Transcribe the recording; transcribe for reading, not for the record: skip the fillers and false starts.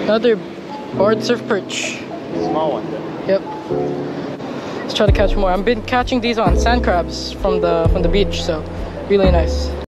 Another barred surf perch. Small one then. Yep. Let's try to catch more. I've been catching these on sand crabs from the beach, so really nice.